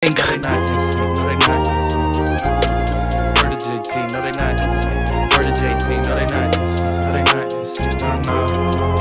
insane. No, they not insane. No, they not insane. Word to JT. No, they not insane. Word to JT. No, they not insane. No, they not insane. No, no.